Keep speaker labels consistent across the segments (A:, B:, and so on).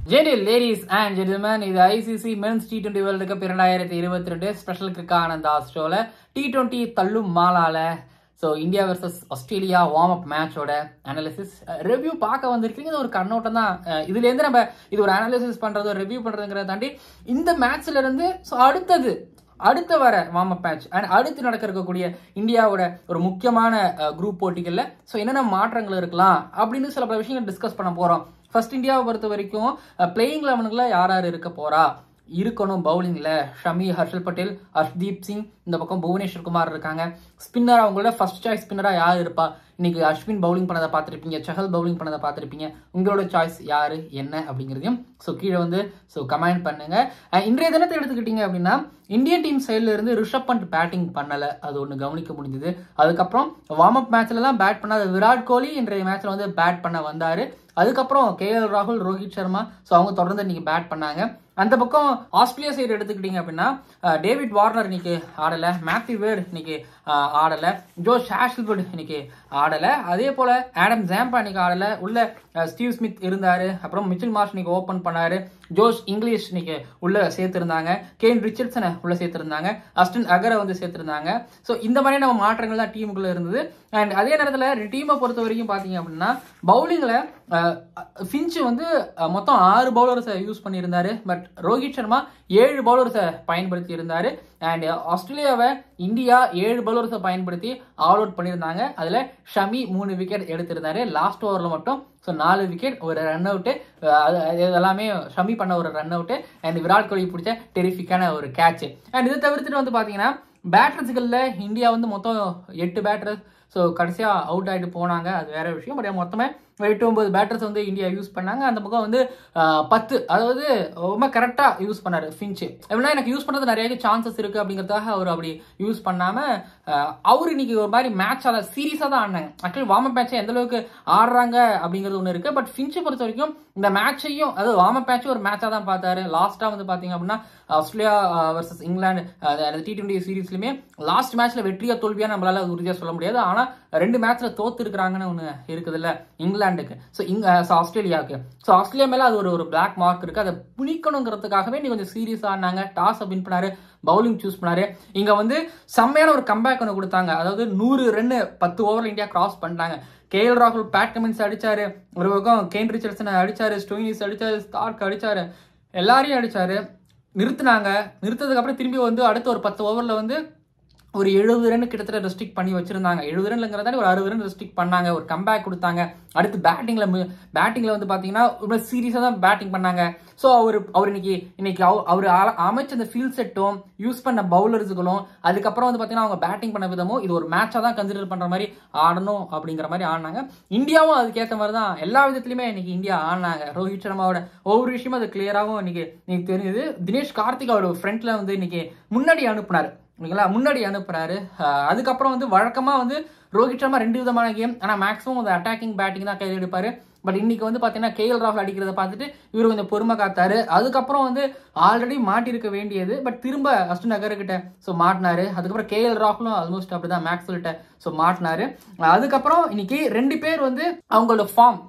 A: Gentle ladies and gentlemen, இது ICC Men's T20 World Cup 2022 special Crickananda ஷோல T20 தள்ளும் மாலால India versus Australia warm up மேட்சோட analysis review பார்க்க வந்திருக்கீங்க. இது ஒரு கண்ணோட்டம் தான். இதுல இருந்து நம்ம இது ஒரு அனாலிசிஸ் பண்றது ஒரு ரிவ்யூ பண்றதுங்கிறத தாண்டி இந்த மேட்ச்ல இருந்து அடுத்த வர வார்ம் அப் மேட்ச் அண்ட் அடுத்து நடக்க இருக்கக்கூடிய இந்தியாவோட ஒரு முக்கியமான குரூப் போட்டிகள்ல என்னென்ன மாற்றங்கள் இருக்கலாம் அப்படின்னு சில பல விஷயங்கள் டிஸ்கஸ் பண்ண போறோம். ஃபர்ஸ்ட் இந்தியாவை பொறுத்த வரைக்கும் பிளேயிங் 11ல யார் இருக்க போறா இருக்கணும். பவுலிங்ல ஷமி, ஹர்ஷல் பட்டேல், ஹர்ஷ்தீப் சிங், இந்த பக்கம் புவனேஸ்வர் குமார் இருக்காங்க. ஸ்பின்னர் அவங்களோட ஃபர்ஸ்ட் சாய்ஸ் ஸ்பின்னரா யார் இருப்பா? இன்னைக்கு அஸ்வின் பவுலிங் பண்ணதை பார்த்துருப்பீங்க, சஹல் பவுலிங் பண்ணதை பார்த்துருப்பீங்க. உங்களோட சாய்ஸ் யாரு என்ன அப்படிங்கிறதையும் கீழே வந்து கமெண்ட் பண்ணுங்க. இன்றைய தினத்தை எடுத்துக்கிட்டீங்க அப்படின்னா இந்தியன் டீம் சைட்ல இருந்து ரிஷப் பண்ட் பேட்டிங் பண்ணல, அது ஒன்று கவனிக்க முடிஞ்சது. அதுக்கப்புறம் வார்ம் அப் மேட்ச்ல எல்லாம் பேட் பண்ணாத விராட் கோலி இன்றைய மேட்ச்ல வந்து பேட் பண்ண வந்தாரு. அதுக்கப்புறம் KL ராகுல், ரோஹித் சர்மா அவங்க தொடர்ந்து இன்னைக்கு பேட் பண்ணாங்க. அந்த பக்கம் ஆஸ்திரேலியா சைடு எடுத்துக்கிட்டீங்க அப்படின்னா டேவிட் வார்னர் இன்னைக்கு ஆடல, மேத்யூ வேர்ட் இன்னைக்கு ஆடல, ஜோஷ் ஹேசல்வுட் இன்னைக்கு ஆடல, அதே போல ஆடம் ஜாம்பா இன்னைக்கு ஆடல. உள்ள ஸ்டீவ் ஸ்மித் இருந்தாரு, அப்புறம் மிச்சல் மார்ஷ் இன்னைக்கு ஓபன் பண்ணாரு, ஜோஷ் இங்கிலீஷ் இன்னைக்கு உள்ள சேர்த்திருந்தாங்க, கேன் ரிச்சர்ட்சனை உள்ள சேர்த்திருந்தாங்க, அஸ்டன் அகரை வந்து சேர்த்திருந்தாங்க. இந்த மாதிரி நம்ம மாற்றங்கள் தான் டீமுக்குள்ள இருந்தது. அண்ட் அதே நேரத்தில் டீமை பொறுத்த வரைக்கும் பாத்தீங்க அப்படின்னா பவுலிங்ல ஃபின்ச் வந்து மொத்தம் 6 பவுலர்ஸை யூஸ் பண்ணியிருந்தாரு. பட் ரோஹித் சர்மா 7 பவுலர்ஸை பயன்படுத்தி இருந்தாரு. அண்ட் ஆஸ்திரேலியாவை இந்தியா 7 பவுலர்ஸை பயன்படுத்தி ஆல் அவுட் பண்ணியிருந்தாங்க. அதுல ஷமி 3 விக்கெட் எடுத்திருந்தாரு. லாஸ்ட் ஓவர்ல மட்டும் 4 விக்கெட், ஒரு ரன் அவுட்டு, எல்லாமே ஷமி பண்ண ஒரு run out and Virat Kohli பிடிச்ச டெரிஃபிக்கான ஒரு கேட்ச். அண்ட் இதை தவிர்த்துட்டு வந்து பாத்தீங்கன்னா பேட்டர்ஸ்கள்ல இந்தியா வந்து மொத்தம் 8 பேட்டர்ஸ் கடைசியா அவுட் ஆயிட்டு போனாங்க, அது வேற விஷயம். பட் மொத்தமே 8-9 பேட்டர்ஸ் வந்து இந்தியா யூஸ் பண்ணாங்க. அந்த பக்கம் வந்து 10, அதாவது ரொம்ப கரெக்டா யூஸ் பண்ணாரு ஃபின்ச். எப்படின்னா எனக்கு யூஸ் பண்றது நிறைய சான்சஸ் இருக்கு அப்படிங்கிறதுக்காக அவர் அப்படி யூஸ் பண்ணாம அவர் இன்னைக்கு ஒரு மாதிரி மேட்ச் சீரியஸா தான் ஆடினாங்க. ஆக்சுவலி வார்ம் அப் மேட்சை எந்த அளவுக்கு ஆடுறாங்க அப்படிங்கிறது ஒன்று இருக்கு. பட் ஃபின்ச்சை பொறுத்த வரைக்கும் இந்த மேட்சையும், அதாவது வார்ம் அப் மேட்சும் ஒரு மேட்சா தான் பார்த்தாரு. லாஸ்டா வந்து பாத்தீங்க அப்படின்னா ஆஸ்திரேலியா வர்சஸ் இங்கிலாந்து T20 சீரீஸ்லயுமே லாஸ்ட் மேட்ச்ல வெற்றியா தோல்வியா நம்மளால உறுதியா சொல்ல முடியாது. ஆனா 2 மேட்ச்ல தோத்து இருக்கிறாங்கன்னு ஒண்ணு இருக்குது இல்ல இங்கிலாந்துக்கு, ஆஸ்திரேலியாவுக்கு. ஆஸ்திரேலியா மேல அது ஒரு பிளாக் மார்க் இருக்கு. அதை புனிக்கணுங்கிறதுக்காகவே நீ கொஞ்சம் சீரியஸா ஆனாங்க. டாஸ் வின் பண்ணாரு, பவுலிங் சூஸ் பண்ணாரு. இங்க வந்து செம்மையான ஒரு கம்பேக் ஒன்று கொடுத்தாங்க. அதாவது 100 ரன் 10 ஓவர்ல இந்தியா கிராஸ் பண்ணிட்டாங்க. KL ராகுல் பேட் கமின்ஸ் அடிச்சாரு, ஒரு பக்கம் கேன் ரிச்சர்ட்சன் அடிச்சாரு, ஸ்டோயினிஸ் அடிச்சாரு, ஸ்டார்க் அடிச்சாரு, எல்லாரையும் அடிச்சாரு. நிறுத்ததுக்கு அப்புறம் திரும்பி வந்து அடுத்த ஒரு 10 ஓவர்ல வந்து ஒரு 70 ரன் கிட்டத்தட்ட ரெஸ்ட்ரிக்ட் பண்ணி வச்சிருந்தாங்க. 70 ரன்ங்கிறதால ஒரு 60 ரன் ரெஸ்ட்ரிக்ட் பண்ணாங்க, ஒரு கம்பேக் கொடுத்தாங்க. அடுத்து பேட்டிங்ல வந்து பாத்தீங்கன்னா சீரியஸா தான் பேட்டிங் பண்ணாங்க. அவர் இன்னைக்கு அவர் அமைச்ச அந்த ஃபீல்ட் செட்டும் யூஸ் பண்ண பவுலர்ஸுகளும் அதுக்கப்புறம் வந்து பாத்தீங்கன்னா அவங்க பேட்டிங் பண்ண விதமும் இது ஒரு மேட்சா தான் கன்சிடர் பண்ற மாதிரி ஆடணும் அப்படிங்கிற மாதிரி ஆடினாங்க. இந்தியாவும் அதுக்கேற்ற மாதிரி தான் எல்லா விதத்திலுமே இன்னைக்கு இந்தியா ஆடினாங்க. ரோஹித் சர்மாவோட ஒவ்வொரு விஷயமும் அது கிளியராகவும் இன்னைக்கு தெரிஞ்சது. தினேஷ் கார்த்திக் அவரோட ஃப்ரண்ட்ல வந்து இன்னைக்கு முன்னாடி அனுப்புறாரு. அதுக்கப்புறம் வந்து வழக்கமா வந்து ரோஹித் சர்மா 2 விதமான கேம், ஆனா மேக்ஸிமம் வந்து அட்டாக்கிங் பேட்டிங் தான் கையில் எடுப்பாரு. பட் இன்னைக்கு வந்து பாத்தீங்கன்னா KL ராகுல் அடிக்கிறத பார்த்துட்டு இவர் கொஞ்சம் பொறுமை காத்தாரு. அதுக்கப்புறம் வந்து ஆல்ரெடி மாட்டிருக்க வேண்டியது, பட் திரும்ப அஸ்டன் அகர்கிட்ட மாட்டினாரு. அதுக்கப்புறம் KL ராகுலும் ஆல்மோஸ்ட் அப்படிதான் மேக்ஸ்வெல்கிட்ட மாட்டினாரு. அதுக்கப்புறம் இன்னைக்கு 2 பேர் வந்து அவங்களோட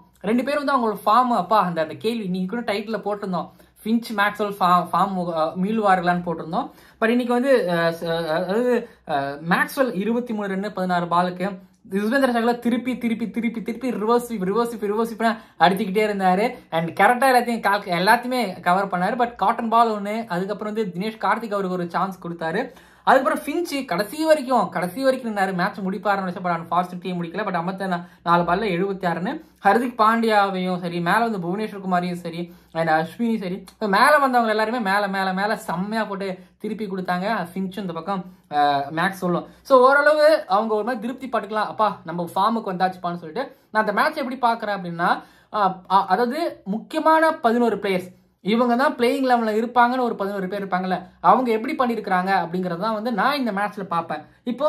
A: ஃபார்ம் அப்பா அந்த கேள்வி இன்னைக்கு கூட டைட்டில போட்டிருந்தோம், ஃபின்ச் மேக்ஸ்வெல் ஃபார்ம் மீள்வார்களான்னு போட்டிருந்தோம். பட் இன்னைக்கு வந்து அதாவது மேக்ஸ்வெல் 23 ரன் 16 பாலுக்கு, யுஸ்வேந்திர சகல திருப்பி ரிவர்ஸ் அடிச்சுக்கிட்டே இருந்தாரு. அண்ட் கரெக்டா எல்லாத்தையுமே கவர் பண்ணாரு. பட் காட்டன் பால் ஒண்ணு, அதுக்கப்புறம் வந்து தினேஷ் கார்த்திக் அவருக்கு ஒரு சான்ஸ் கொடுத்தாரு. அதுக்கப்புறம் ஃபின்ச் கடைசி வரைக்கும் நின்னாரு. மேட்ச் முடிப்பாருன்னு நினைச்சா பட் ஃபாஸ்ட் முடிக்கல. பட் 54 பால்ல 76 ரன். ஹர்திக் பாண்டியாவையும் சரி, மேல வந்து புவனேஸ்வர் குமாரையும் சரி, அண்ட் அஸ்வினியும் சரி, மேல வந்தவங்க எல்லாருமே மேல செம்மையா போட்டு திருப்பி கொடுத்தாங்க. ஃபின்ச்சும் இந்த பக்கம் மேக்ஸ் சொல்லும். ஓரளவு அவங்க ஒரு மாதிரி திருப்தி பட்டுக்கலாம், அப்பா நம்ம ஃபார்முக்கு வந்தாச்சுப்பான்னு சொல்லிட்டு. நான் அந்த மேட்ச் எப்படி பாக்குறேன் அப்படின்னா, அதாவது முக்கியமான 11 பிளேயர்ஸ் இவங்க தான் பிளேயிங் 11ல இருப்பாங்கன்னு ஒரு 11 பேர் இருப்பாங்கல்ல, அவங்க எப்படி பண்ணிருக்காங்க அப்படிங்கறது தான் வந்து நான் இந்த மேட்ச்ல பார்ப்பேன்.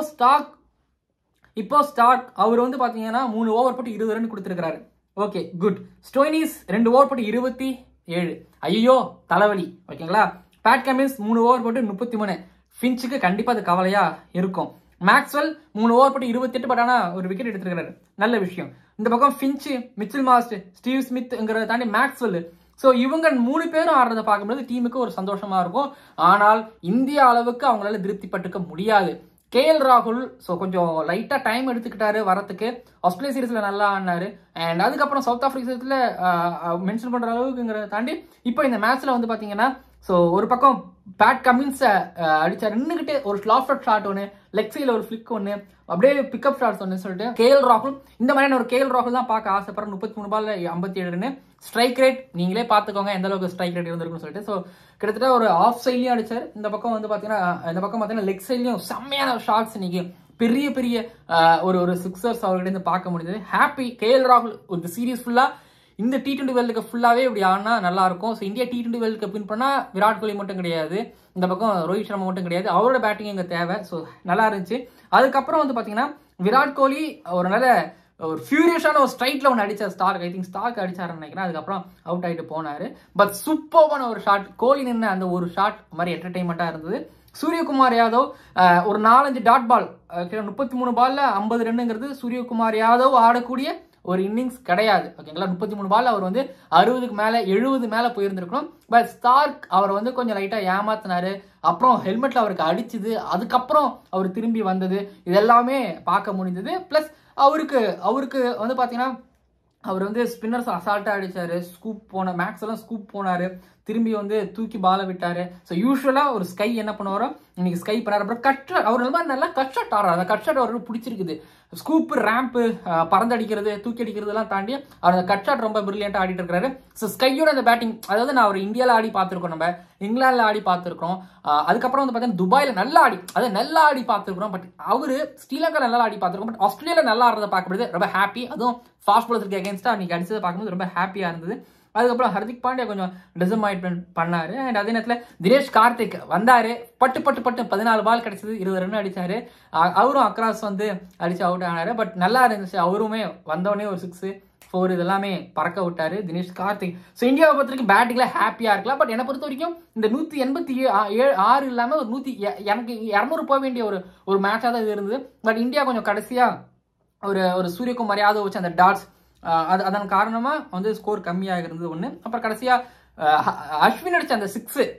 A: இப்போ ஸ்டார்க் அவர் வந்து பாத்தீங்கன்னா 3 ஓவர் போட்டு 20 ரன் கொடுத்திருக்காரு. Okay good. ஸ்டோயினிஸ் 2 ஓவர் போட்டு 27, ஐயோ தலைவலி. ஓகேங்களா. பேட் கமின்ஸ் 3 ஓவர் போட்டு 33. ஃபின்ச்சுக்கு கண்டிப்பா அது கவலையா இருக்கும். மேக்ஸ்வெல் 3 ஓவர் போட்டு 28, பட் ஆனா ஒரு விக்கெட் எடுத்திருக்காரு, நல்ல விஷயம். இந்த பக்கம் ஃபின்ச், மிச்சல் மார்ஷ், ஸ்டீவ் ஸ்மித்ங்கிறத தாண்டி மேக்ஸ்வெல் ஸோ இவங்க 3 பேரும் ஆடுறதை பார்க்கும்போது டீமுக்கு ஒரு சந்தோஷமா இருக்கும். ஆனால் இந்தியா அளவுக்கு அவங்களால திருப்திப்பட்டுக்க முடியாது. கேஎல் ராகுல் ஸோ கொஞ்சம் லைட்டாக டைம் எடுத்துக்கிட்டாரு வரத்துக்கு. ஆஸ்திரேலியா சீரீஸில் நல்லா ஆடினாரு. அண்ட் அதுக்கப்புறம் சவுத் ஆஃப்ரிக்கா மென்ஷன் பண்ணுற அளவுக்குங்கிறத தாண்டி இப்போ இந்த மேட்ச்சில் வந்து பார்த்தீங்கன்னா ஸோ ஒரு பக்கம் பேட் கமின்ஸை அடிச்சார், நின்றுக்கிட்டு ஒரு ஸ்லாஃப்ட் ஷாட் ஒன்று, லெக் சைடில் ஒரு ஃபிளிக் ஒன்று, அப்படியே பிக்கப் ஷாட்ஸ் ஒன்று சொல்லிட்டு கேஎல் ராகுல் இந்த மாதிரியான ஒரு கேஎல் ராகுல் தான் பார்க்க ஆசைப்படுறேன். 33 பால்ல 57 ரன். ஸ்ட்ரைக் ரேட் நீங்களே பார்த்துக்கோங்க எந்த அளவுக்கு ஸ்ட்ரைக் ரேட் இருந்திருக்குன்னு சொல்லிட்டு. ஸோ கிட்டத்தட்ட ஒரு ஆஃப் சைட்லையும் அடிச்சார். இந்த பக்கம் வந்து பார்த்தீங்கன்னா லெக் சைட்லையும் செம்மையான ஷாட்ஸ் இன்னைக்கு பெரிய பெரிய ஒரு சிக்ஸர்ஸ் அவர்கிட்ட பார்க்க முடியுது. ஹாப்பி கேஎல் ராகுல் இந்த சீரீஸ் ஃபுல்லா இந்த T20 வேர்ல்டு கப் ஃபுல்லாவே இப்படி ஆனா நல்லா இருக்கும். So India T20 world cup win பண்ணா விராட் கோலி மட்டும் கிடையாது, இந்த பக்கம் ரோஹித் சர்மா மட்டும் கிடையாது, அவரோட பேட்டிங் இங்கே தேவை. ஸோ நல்லா இருந்துச்சு. அதுக்கப்புறம் வந்து பார்த்தீங்கன்னா விராட் கோலி ஒரு நல்ல ஒரு ஃபியூரியஸான ஒரு ஸ்ட்ரைட்ல ஒன்று அடிச்சார் ஸ்டார்க். ஐ திங்க் ஸ்டார்க் அடிச்சாருன்னு நினைக்கிறேன். அதுக்கப்புறம் அவுட் ஆகிட்டு போனாரு. பட் சூப்பர்வான ஒரு ஷாட், கோலி நின்று அந்த ஒரு ஷாட் மாதிரி என்டர்டைன்மெண்ட்டாக இருந்தது. சூரியகுமார் யாதவ் ஒரு 4-5 டாட் பால் 33 பால்ல 50 ரன்னுங்கிறது சூரியகுமார் யாதவ் ஆடக்கூடிய ஒரு இன்னிங்ஸ் கிடையாது. ஓகேங்களா, 33 பால் அவர் வந்து 60க்கு மேலே 70 மேலே போயிருந்திருக்கணும். பட் ஸ்டார்க் அவர் வந்து கொஞ்சம் லைட்டாக ஏமாத்தினாரு. அப்புறம் ஹெல்மெட்ல அவருக்கு அடிச்சுது, அதுக்கப்புறம் அவர் திரும்பி வந்தது, இதெல்லாமே பார்க்க முடிந்தது. பிளஸ் அவருக்கு வந்து பார்த்தீங்கன்னா அவர் வந்து ஸ்பின்னர்ஸ் அசால்ட்டாக அடிச்சாரு. மேக்ஸ் எல்லாம் ஸ்கூப் போனாரு, திரும்பி வந்து தூக்கி பாலை விட்டாரு. ஸோ யூஸ்வலாக ஒரு ஸ்கை என்ன பண்ணுவாரோ இன்னைக்கு ஸ்கை பண்ணாரு. அப்புறம் கட் ஷாட் அவர் நல்லா கட் ஷாட் ஆடுறாரு. அந்த கட் ஷாட் அவருக்கு பிடிச்சிருக்குது. ஸ்கூப்பு, ரேம்ப்பு, பறந்தடிக்கிறது, தூக்கி அடிக்கிறதுலாம் தாண்டி அவர் அந்த கட் ஷாட் ரொம்ப பிரில்லியண்டாக ஆடிட்டு இருக்காரு. ஸோ ஸ்கையோட அந்த பேட்டிங், அதாவது நான் அவர் இந்தியாவில் ஆடி பார்த்துருக்கோம், நம்ம இங்கிலாந்தில் ஆடி பார்த்துருக்கோம், அதுக்கப்புறம் வந்து பார்த்தீங்கன்னா துபாயில் நல்லா ஆடி பார்த்துருக்கோம். பட் அவரு ஸ்ரீலங்கா நல்லா ஆடி பார்த்துருக்கோம். பட் ஆஸ்திரேலியாவில் நல்லா ஆடுறதை பார்க்கப்படுது ரொம்ப ஹாப்பி. அதுவும் ஃபாஸ்ட் பாலர்ஸ்க்கு அகேன்ஸ்டாக அன்னைக்கு அடிச்சதை பார்க்கும்போது ரொம்ப ஹாப்பியாக இருந்தது. அதுக்கப்புறம் ஹர்திக் பாண்டியா கொஞ்சம் டிசப்பாயின்மெண்ட் பண்ணாரு. அண்ட் அதே நேரத்தில் தினேஷ் கார்த்திக் வந்தாரு, பட்டு 14 பால் கிடைச்சது, 20 ரன் அடிச்சாரு. அவரும் அக்ராஸ் வந்து அடிச்சு அவுட் ஆனாரு. பட் நல்லா இருந்துச்சு, அவருமே வந்தோடனே ஒரு 6, 4 இதெல்லாமே பறக்க விட்டாரு தினேஷ் கார்த்திக். ஸோ இந்தியாவை பொறுத்த வரைக்கும் பேட்டிங்ல ஹாப்பியா இருக்கலாம். பட் என்னை பொறுத்த வரைக்கும் இந்த 186 இல்லாம ஒரு எனக்கு 200 போக வேண்டிய ஒரு மேட்சா தான் இது இருந்தது. பட் இந்தியா கொஞ்சம் கடைசியா ஒரு சூரியகுமார் யாதவ் வச்சு அந்த டாட்ஸ் அதன் காரணமா வந்து ஸ்கோர் கம்மியாக இருந்தது ஒன்று. அப்புறம் கடைசியா அஸ்வின் அடிச்ச அந்த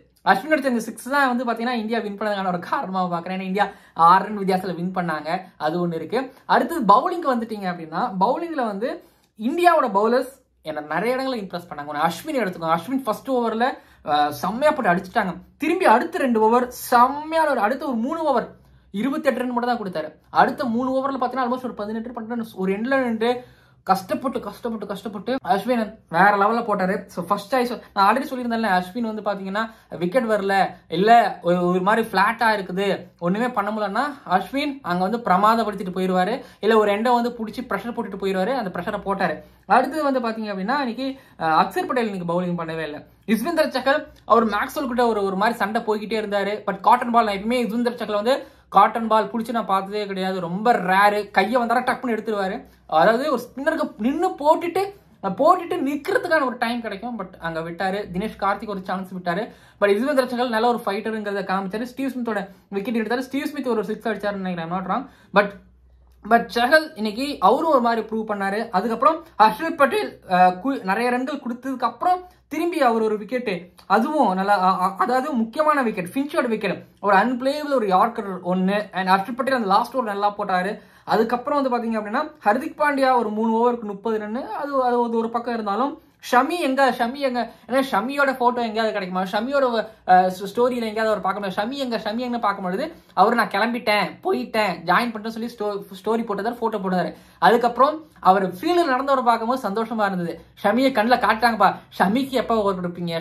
A: 6 தான் வந்து பாத்தீங்கன்னா இந்தியா வின் பண்ணதுக்கான ஒரு காரணமாக பார்க்குறேன். ஏன்னா இந்தியா 6 ரன் வித்தியாசத்தில் வின் பண்ணாங்க, அது ஒன்று இருக்கு. அடுத்தது பவுலிங்க்கு வந்துட்டீங்க அப்படின்னா பவுலிங்ல வந்து இந்தியாவோட பவுலர்ஸ் என்ன நிறைய இடங்களை இம்ப்ரெஸ் பண்ணாங்க. அஸ்வின் எடுத்துக்கோங்க, அஸ்வின் ஃபர்ஸ்ட் ஓவர்ல செம்மையா போட்டு அடிச்சுட்டாங்க. திரும்பி அடுத்த 2 ஓவர் செம்மையான அடுத்த ஒரு 3 ஓவர் 28 ரன் மட்டும் தான் கொடுத்தாரு. அடுத்த 3 ஓவர்ல பாத்தீங்கன்னா ஆல்மோஸ்ட் ஒரு 18 12 ஒரு எண்ட்ல நின்று கஷ்டப்பட்டு அஸ்வின் வேற லெவல்ல போட்டாரு. ஸோ ஃபர்ஸ்ட் சாய்ஸ் நான் ஆல்ரெடி சொல்லியிருந்தேன், அஸ்வின் வந்து பாத்தீங்கன்னா விக்கெட் வரல, இல்ல ஒரு மாதிரி பிளாட்டா இருக்குது, ஒண்ணுமே பண்ண முடியலன்னா அஸ்வின் அங்க வந்து பிரமாதப்படுத்திட்டு போயிருவாரு, இல்ல ஒரு எண்டை வந்து பிடிச்சி ப்ரெஷர் போட்டுட்டு போயிருவாரு. அந்த ப்ரெஷரை போட்டாரு. அடுத்தது வந்து பாத்தீங்க அப்படின்னா இன்னைக்கு அக்சர் பட்டேல் இன்னைக்கு பவுலிங் பண்ணவே இல்லை. யுஸ்வேந்தர் சஹல் அவர் மேக்ஸ்வெல் கிட்ட ஒரு மாதிரி சண்டை போய்கிட்டே இருந்தாரு. பட் காட்டன் பால் நான் எப்பவுமே யுஸ்வேந்தர் சஹல் வந்து காட்டன் பால் பிடிச்சி நான் பார்த்ததே கிடையாது, ரொம்ப ரேரு. கையை வந்தாரா டக்குன்னு எடுத்துருவாரு. அதாவது ஒரு ஸ்பின்னருக்கு நின்று போட்டுட்டு நிக்கிறதுக்கான ஒரு டைம் கிடைக்கும். பட் அங்க விட்டாரு. தினேஷ் கார்த்திக் ஒரு சான்ஸ் விட்டாரு. பட் யுஸ்வேந்தர் சஹல் நல்ல ஒரு ஃபைட்டருங்கிறத காமிச்சாரு. ஸ்டீவ் ஸ்மித்தோட விக்கெட் எடுத்தாரு. ஸ்டீவ் ஸ்மித் ஒரு 6 அடிச்சாருன்னு நினைக்கிறேன், நாட் ராங். பட் சஹல் இன்னைக்கு அவரும் ஒரு மாதிரி ப்ரூவ் பண்ணாரு. அதுக்கப்புறம் ஹர்ஷித் பட்டேல் நிறைய ரன்கள் கொடுத்ததுக்கு அப்புறம் திரும்பி அவர் ஒரு விக்கெட்டு, அதுவும் நல்லா, அதாவது முக்கியமான விக்கெட், ஃபின்ச்சோட விக்கெட், ஒரு அன்பிளேயபிள் ஒரு யார்க்கர் ஒன்று. அண்ட் ஹர்ஷித் பட்டேல் அந்த லாஸ்ட் ஓவர் நல்லா போட்டாரு. அதுக்கப்புறம் வந்து பாத்தீங்க அப்படின்னா ஹர்திக் பாண்டியா ஒரு 3 ஓவருக்கு 30 ரன், அது ஒரு பக்கம் இருந்தாலும் ஷமி எங்க ஏன்னா ஷமியோட போட்டோ எங்கேயாவது கிடைக்குமா, ஷமியோட ஸ்டோரியில எங்கேயாவது அவர் பார்க்க முடியாது. ஷமி எங்க பார்க்க முடியாது. அவர் நான் கிளம்பிட்டேன், போயிட்டேன், ஜாயின் பண்ணிட்டு சொல்லி ஸ்டோரி போட்டதாரு, போட்டோ போட்டாரு. அதுக்கப்புறம் அவர் ஃபீல்டில் நடந்தவரை பார்க்கும்போது சந்தோஷமா இருந்தது. ஷமியை கண்ணில் காட்டாங்கப்பா, ஷமிக்கு எப்போ ஓவர்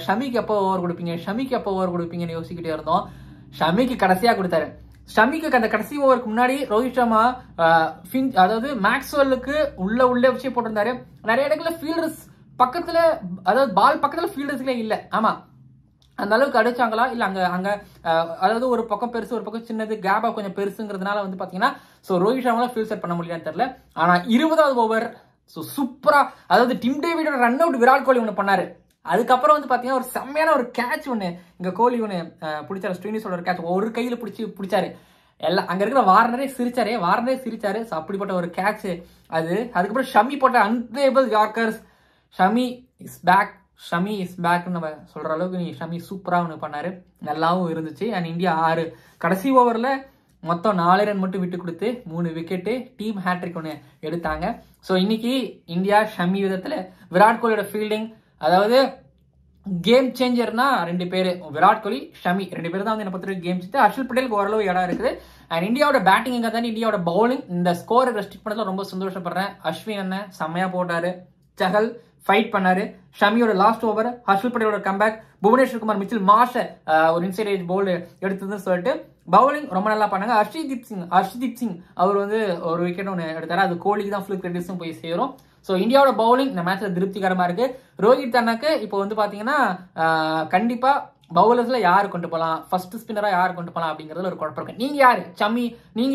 A: கொடுப்பீங்கன்னு யோசிக்கிட்டே இருந்தோம். ஷமிக்கு கடைசியா கொடுத்தாரு. ஷமிக்கு அந்த கடைசி ஓவருக்கு முன்னாடி ரோஹித் சர்மா அதாவது மேக்ஸ்வெல்லுக்கு உள்ளே வச்சு போட்டிருந்தாரு. நிறைய இடத்துல ஃபீல்டர்ஸ் பக்கத்துல, அதாவது பால் பக்கத்துல ஃபீல்டர்ஸ்ல இல்ல. ஆமா, அந்த அளவுக்கு அடிச்சாங்களா இல்ல அங்க அதாவது ஒரு பக்கம் பெருசு ஒரு பக்கம் சின்னது, கேபா கொஞ்சம் பெருசுங்கிறதுனால வந்து பாத்தீங்கன்னா ரோஹித் சர்மா ஃபீல்ட் செட் பண்ண முடியலன்னு தெரியல. ஆனா 20வது ஓவர் சூப்பரா, அதாவது டிம் டேவிடோட ரன் அவுட் விராட் கோலி ஒண்ணு பண்ணாரு. அதுக்கப்புறம் வந்து பாத்தீங்கன்னா ஒரு செம்மையான ஒரு கேட்ச் ஒண்ணு இங்க கோலி ஒண்ணு பிடிச்சாரு. ஸ்ரீனிஸோட ஒரு கேட்ச் ஒரு கையில பிடிச்சாரு. எல்லாம் அங்க இருக்கிற வார்னரே சிரிச்சாரு. அப்படிப்பட்ட ஒரு கேட்ச் அது. அதுக்கப்புறம் ஷமி போட்ட unplayable yorkers. Shami is back, Shami is பேக்னு நம்ம சொல்கிற அளவுக்கு நீ ஷமி சூப்பராக ஒன்று பண்ணார், நல்லாவும் இருந்துச்சு. அண்ட் இந்தியா 6 கடைசி ஓவரில் மொத்தம் 4 ரன் மட்டும் விட்டு கொடுத்து 3 விக்கெட்டு, டீம் ஹேட்ரிக் ஒன்று எடுத்தாங்க. ஸோ இன்னைக்கு இந்தியா ஷமி விதத்தில் விராட் கோலியோட ஃபீல்டிங், அதாவது கேம் சேஞ்சர்னா 2 பேர், விராட் கோலி ஷமி 2 பேர் தான் வந்து என்ன பொறுத்த கேம் சேஞ்சர். ஹர்ஷல் பட்டேலுக்கு ஓரளவு இடம் இருக்குது. அண்ட் இந்தியாவோட பேட்டிங் எங்கே தானே இந்தியாவோட பவுலிங் இந்த ஸ்கோரை ரெஸ்ட்ரிக்ட் பண்ணதில் ரொம்ப சந்தோஷப்படுறேன். அஸ்வின் அண்ணன் செம்மையா போட்டாரு, சஹல் ஃபைட் பண்ணாரு, ஷமியோட லாஸ்ட் ஓவர், ஹர்ஷல் பட்டேலோட comeback, Bhuvneshwar Kumar Mitchell Marsh ஒரு இன்சைட் ஏஜ் போல்டு எடுத்ததுன்னு சொல்லிட்டு பவுலிங் ரொம்ப நல்லா பண்ணாங்க. ஹர்ஷ்தீப் சிங் அவர் வந்து ஒரு விக்கெட் ஒன்று எடுத்தாரு, அது கோலிக்கு தான் ஃபுல் கிரெடிட்ஸும் போய் சேரும். ஸோ இந்தியாவோட பவுலிங் இந்த மேட்ச்ல திருப்திகரமா இருக்கு. ரோஹித் அண்ணாக்கு இப்போ வந்து பாத்தீங்கன்னா கண்டிப்பா பவுலர்ஸ்ல யாரு கொண்டு போகலாம், ஃபர்ஸ்ட் ஸ்பின்னரா யார் கொண்டு போகலாம் அப்படிங்கறதுல ஒரு குழப்பம் இருக்கு. நீங்க யாரு ஷமி, நீங்க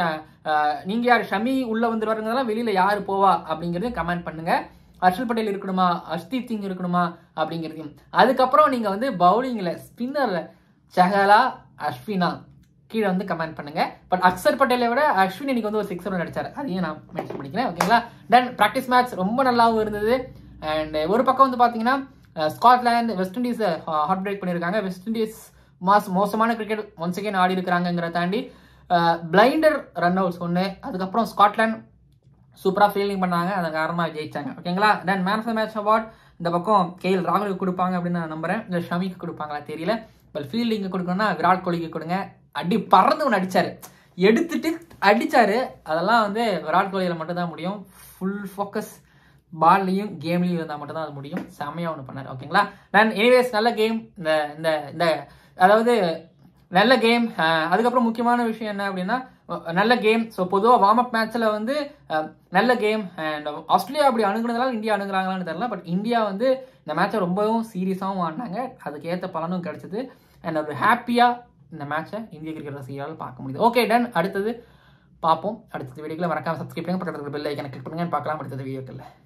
A: யாரு ஷமி உள்ள வந்துருவாருங்கிறதெல்லாம் வெளியில யாரு போவா அப்படிங்கறது கமெண்ட் பண்ணுங்க. ஹர்ஷல் பட்டேல் இருக்கணுமா, ஹர்ஷ்தீப் சிங் இருக்கணுமா அப்படிங்கிறதையும். அதுக்கப்புறம் நீங்க வந்து பவுலிங்ல ஸ்பின்னர்ல சஹலா அஸ்வினா கீழே வந்து கமெண்ட் பண்ணுங்க. பட் அக்சர் பட்டேலை விட அஸ்வின் இன்னைக்கு வந்து ஒரு 6 ரன் அடிச்சாரு, அதையும் நான் மென்ஷன் பண்ணிக்கிறேன். ஓகேங்களா. தென் பிராக்டிஸ் மேட்ச் ரொம்ப நல்லாவும் இருந்தது. அண்ட் ஒரு பக்கம் வந்து பாத்தீங்கன்னா Scotland West Indies heart break பண்ணியிருக்காங்க. வெஸ்ட் இண்டீஸ் மோசமான கிரிக்கெட் ஒன்ஸ் அகேன் ஆடி இருக்கிறாங்கிறத தாண்டி பிளைண்டர் ரன் அவுட்ஸ் ஒன்று, அதுக்கப்புறம் ஸ்காட்லாந்து சூப்பரா ஃபீல்டிங் பண்ணாங்க, அதன் காரணமாக ஜெயிச்சாங்க. ஓகேங்களா. Then man of the match award இந்த பக்கம் கேஎல் ராகுலுக்கு கொடுப்பாங்க அப்படின்னு நான் நம்புறேன், இல்லை ஷமிக்கு கொடுப்பாங்களா தெரியல. பட் ஃபீல்டிங்கு கொடுக்கணும்னா விராட் கோலிக்கு கொடுங்க. அடி பறந்து ஒன்று அடிச்சாரு, எடுத்துட்டு அடிச்சாரு, அதெல்லாம் வந்து விராட் கோலியில மட்டும் தான் முடியும். ஃபுல் ஃபோக்கஸ் பால்லையும் கேம்லையும் இருந்தால் மட்டும் தான் அது முடியும். செம்மையா ஒன்று பண்ணாரு. ஓகேங்களா. தென் எனிவேஸ் நல்ல கேம், இந்த அதாவது நல்ல கேம். அதுக்கப்புறம் முக்கியமான விஷயம் என்ன அப்படின்னா நல்ல கேம். ஸோ பொதுவாக வார்ம் அப் மேட்ச்ல வந்து நல்ல கேம். அண்ட் ஆஸ்திரேலியா அப்படி அணுகுனதால இந்தியா அணுகுறாங்களான்னு தெரியல. பட் இந்தியா வந்து இந்த மேட்சை ரொம்பவும் சீரியஸாகவும் ஆடினாங்க, அதுக்கு ஏற்ற பலனும் கிடைச்சது. அண்ட் ஒரு ஹாப்பியா இந்த மேட்சை இந்திய கிரிக்கெட் ரசிகர்களால் பார்க்க முடியுது. ஓகே டன், அடுத்தது பார்ப்போம். அடுத்த வீடியோக்களை மறக்காம சப்ஸ்கிரைப் பண்ணுங்க, பக்கத்தில் பெல் ஐக்கனை கிளிக் பண்ணுங்க, பார்க்கலாம் அடுத்த வீடியோக்களில்.